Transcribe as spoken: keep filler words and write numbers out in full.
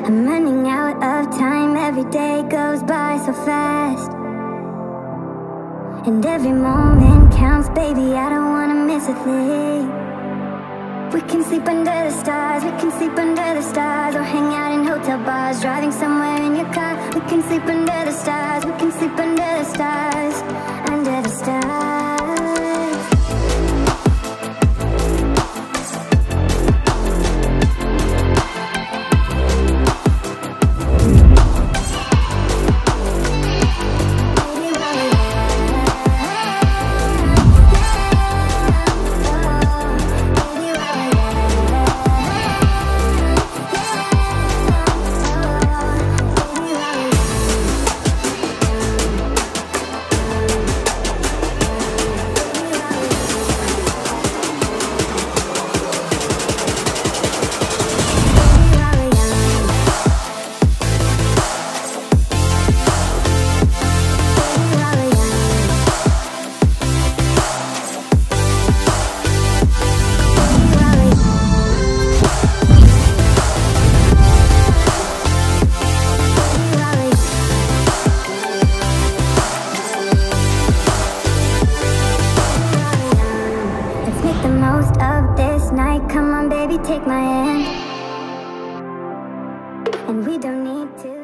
I'm running out of time, every day goes by so fast, and every moment counts, baby, I don't wanna miss a thing. We can sleep under the stars, we can sleep under the stars, or hang out in hotel bars, driving somewhere in your car. We can sleep under the stars, we can sleep under the stars, under the stars. Most of this night, come on baby, take my hand, and we don't need to